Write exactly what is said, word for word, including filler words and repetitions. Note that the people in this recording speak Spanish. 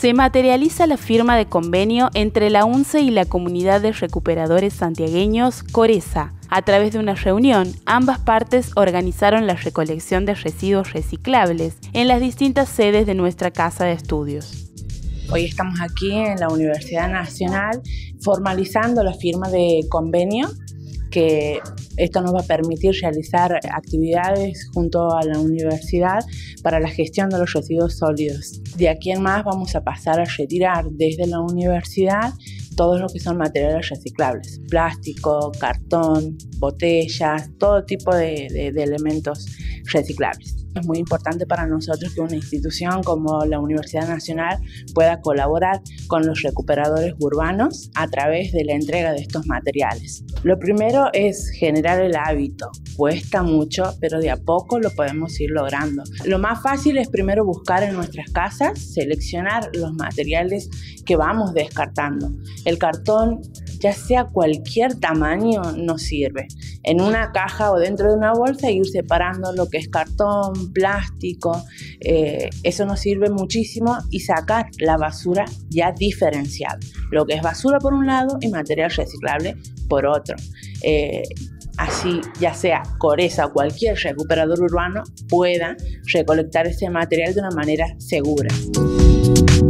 se materializa la firma de convenio entre la U N C E y la Comunidad de Recuperadores Santiagueños Coresa. A través de una reunión, ambas partes organizaron la recolección de residuos reciclables en las distintas sedes de nuestra casa de estudios. Hoy estamos aquí en la Universidad Nacional formalizando la firma de convenio, que esto nos va a permitir realizar actividades junto a la universidad para la gestión de los residuos sólidos. De aquí en más vamos a pasar a retirar desde la universidad todos lo que son materiales reciclables, plástico, cartón, botellas, todo tipo de, de, de elementos reciclables. Es muy importante para nosotros que una institución como la Universidad Nacional pueda colaborar con los recuperadores urbanos a través de la entrega de estos materiales. Lo primero es generar el hábito. Cuesta mucho, pero de a poco lo podemos ir logrando. Lo más fácil es primero buscar en nuestras casas, seleccionar los materiales que vamos descartando. El cartón, ya sea cualquier tamaño, nos sirve. En una caja o dentro de una bolsa ir separando lo que es cartón, plástico, eh, eso nos sirve muchísimo, y sacar la basura ya diferenciada. Lo que es basura por un lado y material reciclable por otro. Eh, Así, ya sea Coresa o cualquier recuperador urbano pueda recolectar ese material de una manera segura.